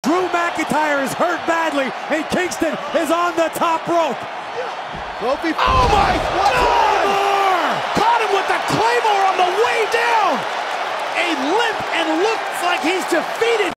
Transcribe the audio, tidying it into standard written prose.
Drew McIntyre is hurt badly, and Kingston is on the top rope. Oh my God! Caught him with the Claymore on the way down! A limp and looks like he's defeated.